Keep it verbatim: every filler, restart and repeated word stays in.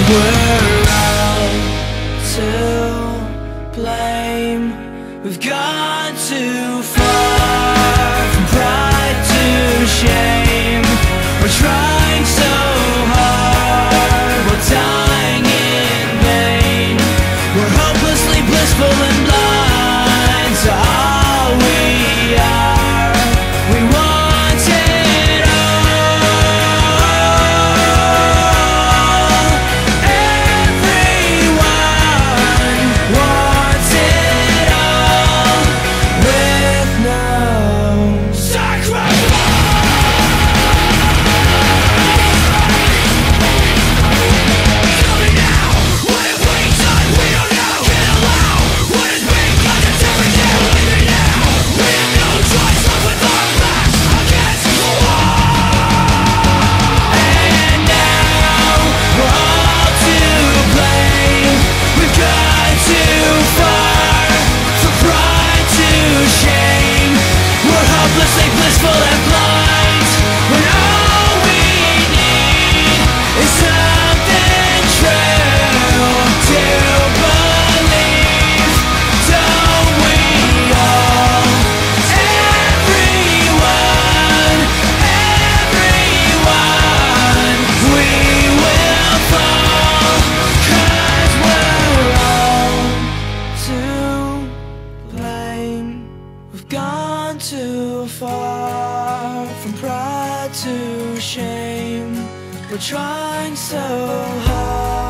We're all to blame. We've gone too far from pride to shame. We're trying so hard, we're dying in vain. We're hopelessly blissful and blind to all we are. We want it all. Everyone wants it all, with no sacrifice. Coming now, what have we done? We don't know. Can't allow what has been, 'cause it's everything. Leave it now. We have no choice, up with our backs against the wall. And now we're all to blame. We've gone too far from pride to shame. We're hopelessly blissful and blind, when all we need is something true to believe. Don't we all? Everyone, everyone, we will fall, 'cause we're all to blame. We've gone too far from pride to shame. We're trying so hard.